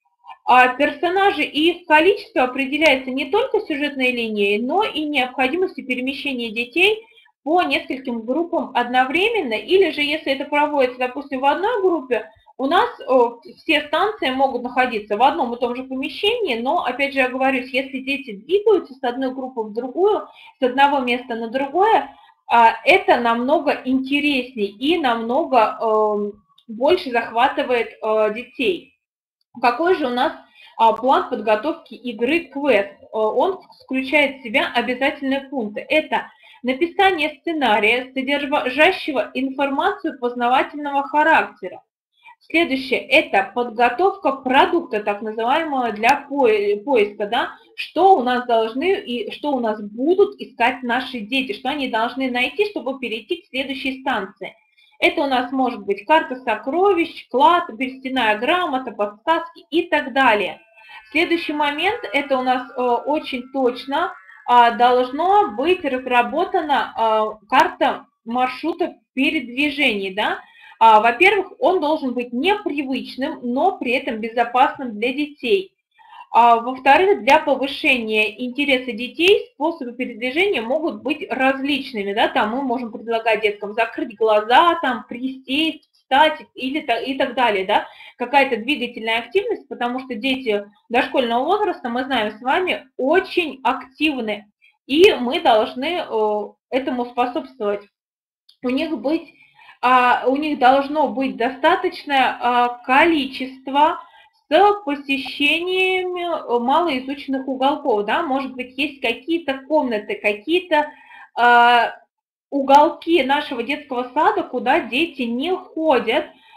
[SPEAKER 1] А персонажи и их количество определяется не только сюжетной линией, но и необходимостью перемещения детей по нескольким группам одновременно, или же, если это проводится, допустим, в одной группе, у нас о, все станции могут находиться в одном и том же помещении, но, опять же, я говорю, если дети двигаются с одной группы в другую, с одного места на другое, а, это намного интереснее и намного э, больше захватывает э, детей. Какой же у нас а, план подготовки игры квест? Он включает в себя обязательные пункты. Это написание сценария, содержащего информацию познавательного характера. Следующее – это подготовка продукта, так называемого, для поиска, да, что у нас должны и что у нас будут искать наши дети, что они должны найти, чтобы перейти к следующей станции. Это у нас может быть карта сокровищ, клад, берестяная грамота, подсказки и так далее. Следующий момент – это у нас э, очень точно э, должно быть разработана э, карта маршрута передвижений, да. Во-первых, он должен быть непривычным, но при этом безопасным для детей. Во-вторых, для повышения интереса детей способы передвижения могут быть различными. Да? Там мы можем предлагать деткам закрыть глаза, там, присесть, встать или, и так далее. Да? Какая-то двигательная активность, потому что дети дошкольного возраста, мы знаем с вами, очень активны. И мы должны этому способствовать. У них быть... у них должно быть достаточное количество с посещениями малоизученных уголков. Да? Может быть, есть какие-то комнаты, какие-то уголки нашего детского сада, куда дети не ходят,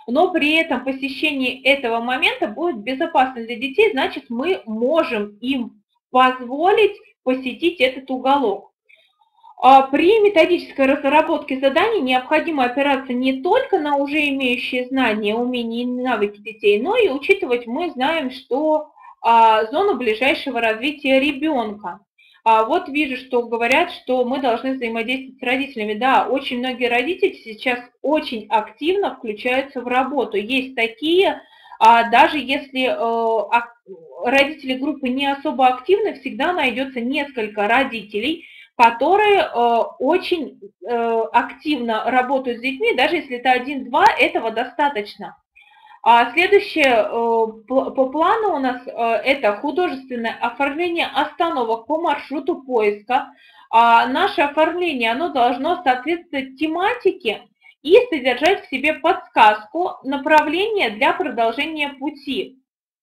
[SPEAKER 1] но при этом посещение этого момента будет безопасно для детей, значит, мы можем им позволить посетить этот уголок. При методической разработке заданий необходимо опираться не только на уже имеющие знания, умения и навыки детей, но и учитывать, мы знаем, что зону ближайшего развития ребенка. Вот вижу, что говорят, что мы должны взаимодействовать с родителями. Да, очень многие родители сейчас очень активно включаются в работу. Есть такие, даже если родители группы не особо активны, всегда найдется несколько родителей, которые очень активно работают с детьми, даже если это один-два, этого достаточно. А следующее по плану у нас это художественное оформление остановок по маршруту поиска. А наше оформление, оно должно соответствовать тематике и содержать в себе подсказку направления для продолжения пути.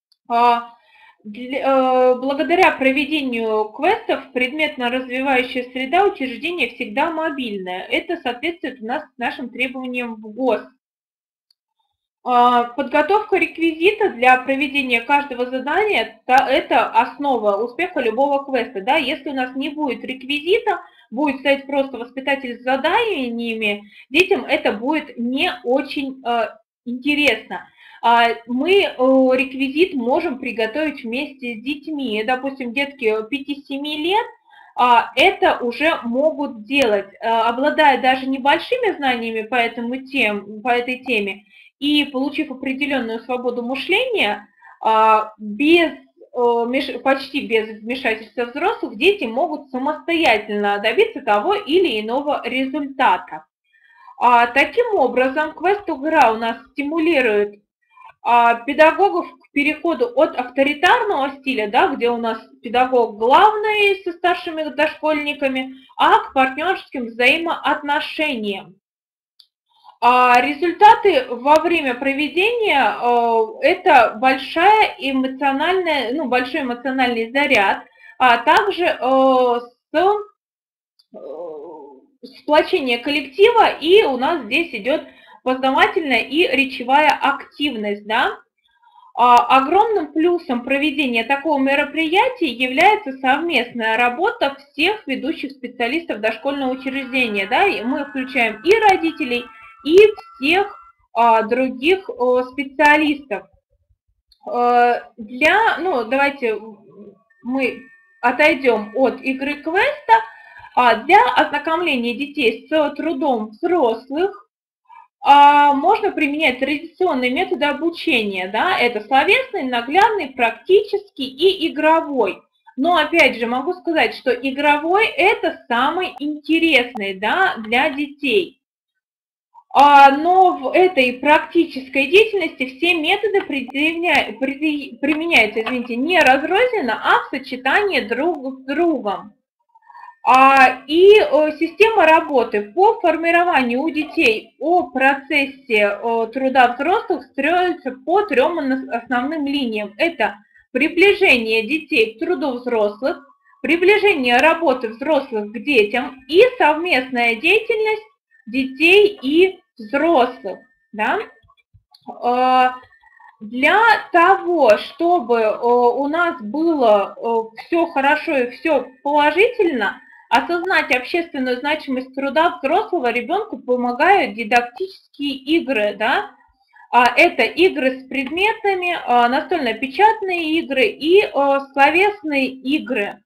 [SPEAKER 1] Благодаря проведению квестов предметно-развивающая среда учреждения всегда мобильная. Это соответствует у нас нашим требованиям в ГОС. Подготовка реквизита для проведения каждого задания – это основа успеха любого квеста. Да? Если у нас не будет реквизита, будет стоять просто воспитатель с заданиями, детям это будет не очень интересно. Мы реквизит можем приготовить вместе с детьми. Допустим, детки пяти-семи лет это уже могут делать, обладая даже небольшими знаниями по, этому тем, по этой теме и получив определенную свободу мышления, без, почти без вмешательства взрослых, дети могут самостоятельно добиться того или иного результата. Таким образом, квест-игра у нас стимулирует педагогов к переходу от авторитарного стиля, да, где у нас педагог главный со старшими дошкольниками, а к партнерским взаимоотношениям. Результаты во время проведения – это большая эмоциональная, ну, большой эмоциональный заряд, а также сплочение коллектива, и у нас здесь идет познавательная и речевая активность. Да? Огромным плюсом проведения такого мероприятия является совместная работа всех ведущих специалистов дошкольного учреждения. Да? И мы включаем и родителей, и всех а, других а, специалистов. А, для, ну, давайте мы отойдем от игры квеста. А, для ознакомления детей с трудом взрослых а, можно применять традиционные методы обучения. Да? Это словесный, наглядный, практический и игровой. Но опять же могу сказать, что игровой это самый интересный, да, для детей. Но в этой практической деятельности все методы применяются, извините, не разрозненно, а в сочетании друг с другом. И система работы по формированию у детей о процессе труда взрослых строится по трем основным линиям. Это приближение детей к труду взрослых, приближение работы взрослых к детям и совместная деятельность детей и взрослых. Да? Для того, чтобы у нас было все хорошо и все положительно, осознать общественную значимость труда взрослого ребенку помогают дидактические игры. Да? Это игры с предметами, настольно-печатные игры и словесные игры.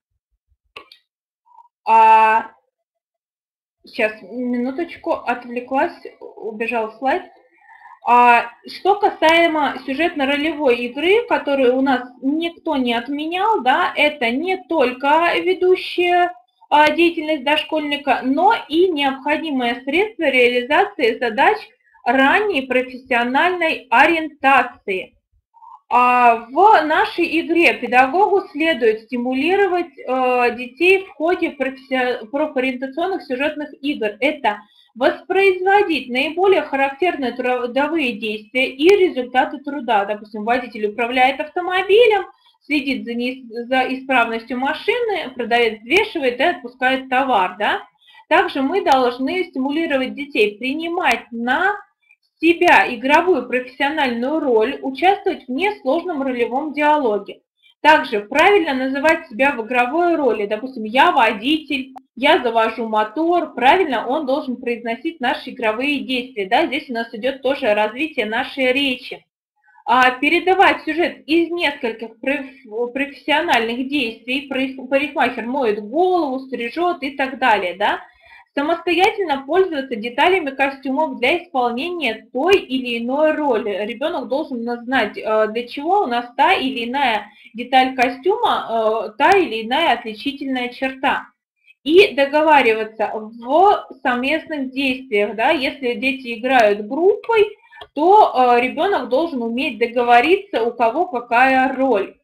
[SPEAKER 1] Сейчас, минуточку, отвлеклась, убежал слайд. Что касаемо сюжетно-ролевой игры, которую у нас никто не отменял, да, это не только ведущая деятельность дошкольника, но и необходимое средство реализации задач ранней профессиональной ориентации. В нашей игре педагогу следует стимулировать детей в ходе профориентационных сюжетных игр. Это воспроизводить наиболее характерные трудовые действия и результаты труда. Допустим, водитель управляет автомобилем, следит за, не, за исправностью машины, продавец взвешивает и отпускает товар. Да? Также мы должны стимулировать детей принимать на себя игровую профессиональную роль, участвовать в несложном ролевом диалоге. Также правильно называть себя в игровой роли. Допустим, я водитель, я завожу мотор. Правильно он должен произносить наши игровые действия. Да? Здесь у нас идет тоже развитие нашей речи. А передавать сюжет из нескольких профессиональных действий. Парикмахер моет голову, стрижет и так далее. Да? Самостоятельно пользоваться деталями костюмов для исполнения той или иной роли. Ребенок должен знать, для чего у нас та или иная деталь костюма, та или иная отличительная черта. И договариваться в совместных действиях. Да? Если дети играют группой, то ребенок должен уметь договориться, у кого какая роль.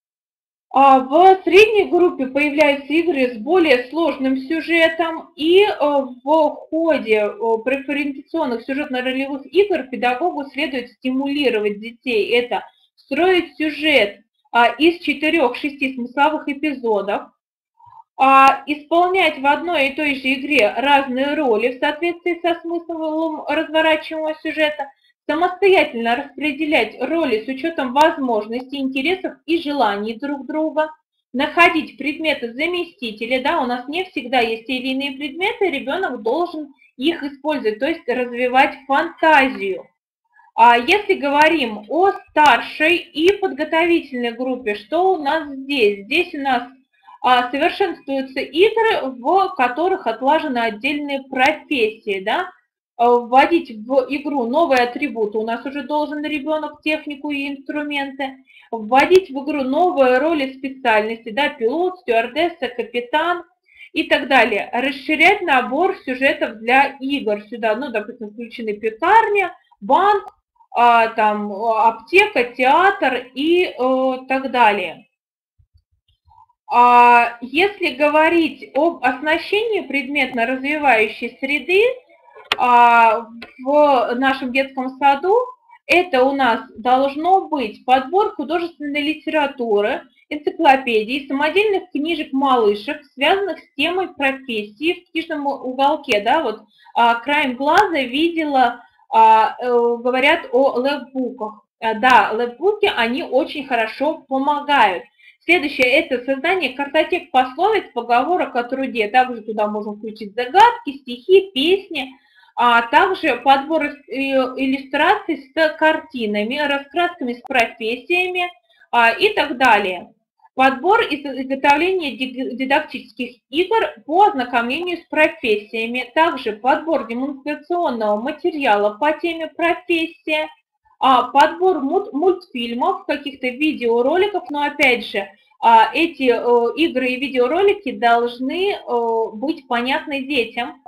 [SPEAKER 1] В средней группе появляются игры с более сложным сюжетом, и в ходе преференционных сюжетно-ролевых игр педагогу следует стимулировать детей. Это строить сюжет из четырёх-шести смысловых эпизодов, исполнять в одной и той же игре разные роли в соответствии со смыслом разворачиваемого сюжета, самостоятельно распределять роли с учетом возможностей, интересов и желаний друг друга, находить предметы-заместители, да, у нас не всегда есть те или иные предметы, ребенок должен их использовать, то есть развивать фантазию. А если говорим о старшей и подготовительной группе, что у нас здесь? Здесь у нас а, совершенствуются игры, в которых отлажены отдельные профессии, да, вводить в игру новые атрибуты, у нас уже должен ребенок технику и инструменты, вводить в игру новые роли специальности, да, пилот, стюардесса, капитан и так далее, расширять набор сюжетов для игр, сюда, ну, допустим, включены пекарня, банк, а, там, аптека, театр и а, так далее. А если говорить об оснащении предметно-развивающей среды, в нашем детском саду, это у нас должно быть подбор художественной литературы, энциклопедий, самодельных книжек-малышек, связанных с темой профессии в книжном уголке. Да, вот краем глаза видела, говорят о лэпбуках. Да, лэпбуки, они очень хорошо помогают. Следующее – это создание картотек пословиц, поговорок о труде. Также туда можно включить загадки, стихи, песни. А также подбор иллюстраций с картинами, раскрасками с профессиями а, и так далее. Подбор и изготовление дидактических игр по ознакомлению с профессиями. Также подбор демонстрационного материала по теме профессия. А, подбор мультфильмов, каких-то видеороликов. Но опять же, а, эти а, игры и видеоролики должны а, быть понятны детям.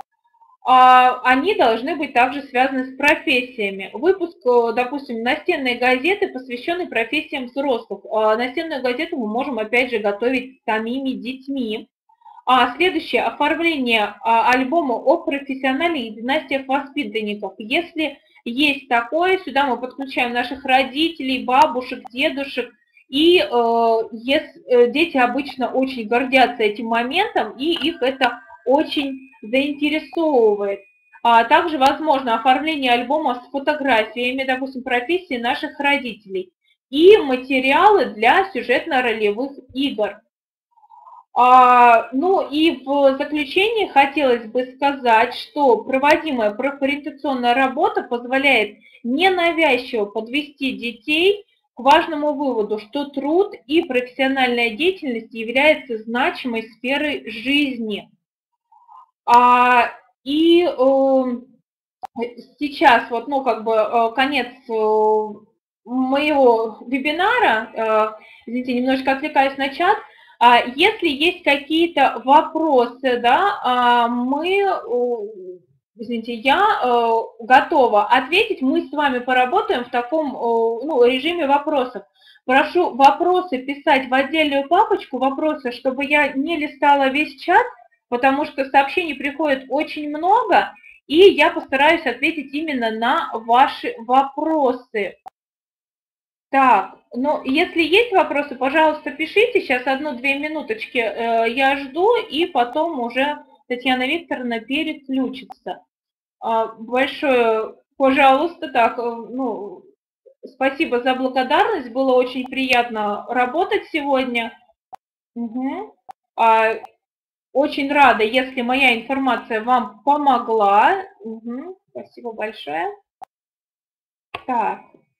[SPEAKER 1] Они должны быть также связаны с профессиями. Выпуск, допустим, настенной газеты, посвященной профессиям взрослых. Настенную газету мы можем, опять же, готовить самими детьми. Следующее – оформление альбома о профессиональных династиях воспитанников. Если есть такое, сюда мы подключаем наших родителей, бабушек, дедушек. И э, дети обычно очень гордятся этим моментом, и их это очень заинтересовывает. А также возможно оформление альбома с фотографиями, допустим, профессии наших родителей и материалы для сюжетно-ролевых игр. А, ну и в заключение хотелось бы сказать, что проводимая профориентационная работа позволяет ненавязчиво подвести детей к важному выводу, что труд и профессиональная деятельность являются значимой сферой жизни. А, и э, сейчас, вот, ну, как бы, э, конец э, моего вебинара, э, извините, немножко отвлекаюсь на чат. А, если есть какие-то вопросы, да, а, мы, э, извините, я э, готова ответить. Мы с вами поработаем в таком э, ну, режиме вопросов. Прошу вопросы писать в отдельную папочку, вопросы, чтобы я не листала весь чат, потому что сообщений приходит очень много, и я постараюсь ответить именно на ваши вопросы. Так, ну, если есть вопросы, пожалуйста, пишите. Сейчас одну-две минуточки э, я жду, и потом уже Татьяна Викторовна переключится. Э, большое Пожалуйста, так, ну, спасибо за благодарность, было очень приятно работать сегодня. Угу. А, очень рада, если моя информация вам помогла. Угу. Спасибо большое. Так.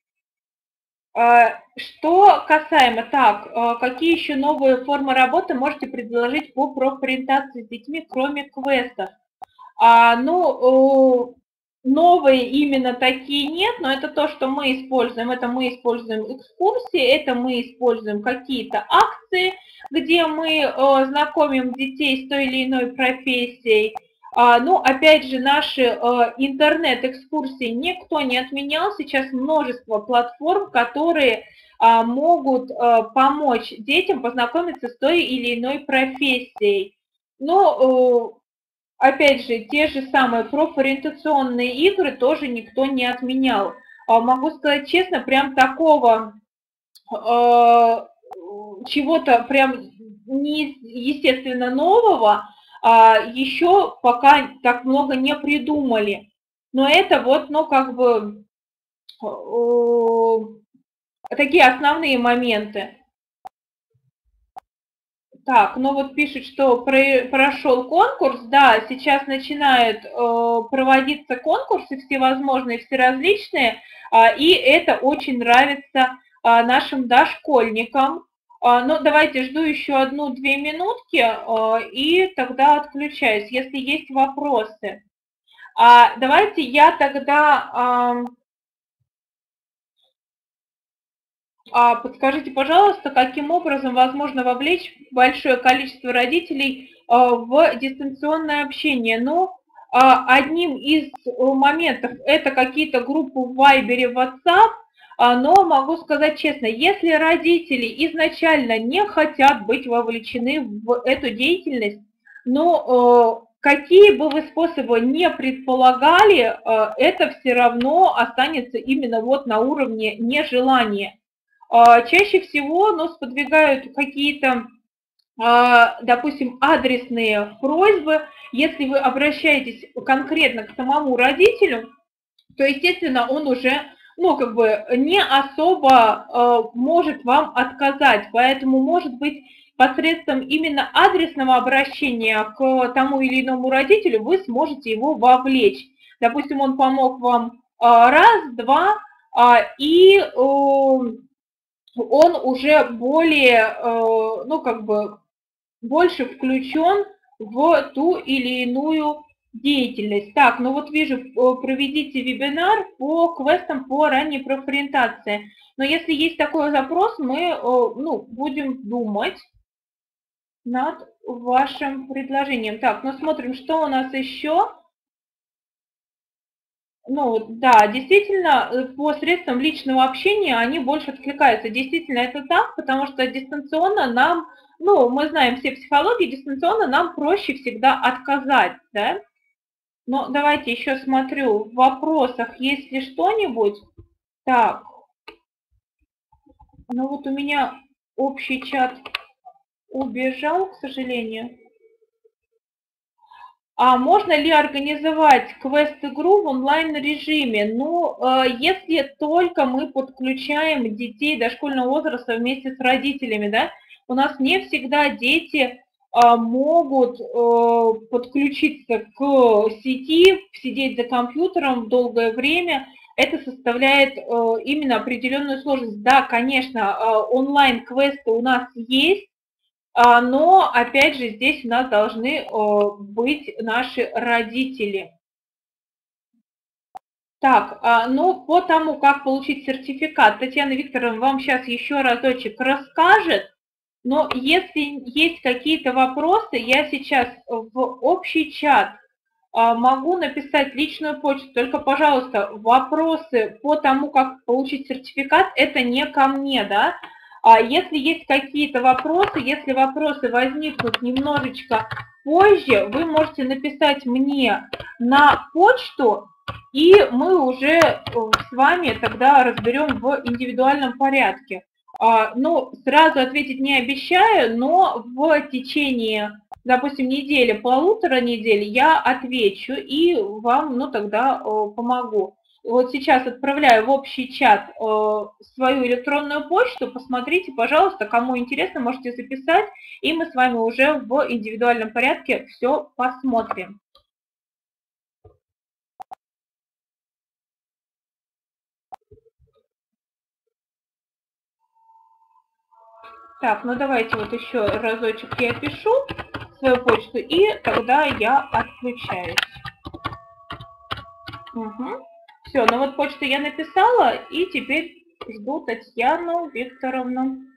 [SPEAKER 1] Что касаемо, так, какие еще новые формы работы можете предложить по профориентации с детьми, кроме квестов? А, ну, новые именно такие нет, но это то, что мы используем. Это мы используем экскурсии, это мы используем какие-то акции, где мы э, знакомим детей с той или иной профессией. А, ну, опять же, наши э, интернет-экскурсии никто не отменял. Сейчас множество платформ, которые а, могут а, помочь детям познакомиться с той или иной профессией. Ну, опять же, те же самые профориентационные игры тоже никто не отменял. Могу сказать честно, прям такого э, чего-то прям неестественно нового э, еще пока так много не придумали. Но это вот, ну, как бы э, такие основные моменты. Так, ну вот пишет, что прошел конкурс, да, сейчас начинают э, проводиться конкурсы всевозможные, всеразличные, э, и это очень нравится э, нашим дошкольникам. Э, ну, давайте жду еще одну-две минутки, э, и тогда отключаюсь, если есть вопросы. А, давайте я тогда... Э, А подскажите, пожалуйста, каким образом возможно вовлечь большое количество родителей в дистанционное общение? Ну, одним из моментов это какие-то группы в Вайбере, в WhatsApp, но могу сказать честно, если родители изначально не хотят быть вовлечены в эту деятельность, ну, какие бы вы способы не предполагали, это все равно останется именно вот на уровне нежелания. Чаще всего, ну, сподвигают какие-то, допустим, адресные просьбы. Если вы обращаетесь конкретно к самому родителю, то, естественно, он уже, ну, как бы не особо может вам отказать. Поэтому, может быть, посредством именно адресного обращения к тому или иному родителю вы сможете его вовлечь. Допустим, он помог вам раз, два, и... он уже более, ну, как бы, больше включен в ту или иную деятельность. Так, ну вот вижу, проведите вебинар по квестам по ранней профориентации. Но если есть такой запрос, мы, ну, будем думать над вашим предложением. Так, ну смотрим, что у нас еще. Ну, да, действительно, по средствам личного общения они больше откликаются. Действительно, это так, потому что дистанционно нам, ну, мы знаем все психологии, дистанционно нам проще всегда отказать, да? Но давайте еще смотрю, в вопросах есть ли что-нибудь? Так, ну вот у меня общий чат убежал, к сожалению. А можно ли организовать квест-игру в онлайн-режиме? Ну, если только мы подключаем детей дошкольного возраста вместе с родителями, да, у нас не всегда дети могут подключиться к сети, сидеть за компьютером долгое время. Это составляет именно определенную сложность. Да, конечно, онлайн-квесты у нас есть, но, опять же, здесь у нас должны быть наши родители. Так, ну, по тому, как получить сертификат, Татьяна Викторовна вам сейчас еще разочек расскажет, но если есть какие-то вопросы, я сейчас в общий чат могу написать личную почту, только, пожалуйста, вопросы по тому, как получить сертификат, это не ко мне, да? А если есть какие-то вопросы, если вопросы возникнут немножечко позже, вы можете написать мне на почту, и мы уже с вами тогда разберем в индивидуальном порядке. Ну, сразу ответить не обещаю, но в течение, допустим, недели, полутора недели я отвечу и вам, ну, тогда помогу. Вот сейчас отправляю в общий чат э, свою электронную почту. Посмотрите, пожалуйста, кому интересно, можете записать, и мы с вами уже в индивидуальном порядке все посмотрим. Так, ну давайте вот еще разочек я пишу свою почту, и тогда я отключаюсь. Угу. Все, ну вот почту я написала, и теперь жду Татьяну Викторовну.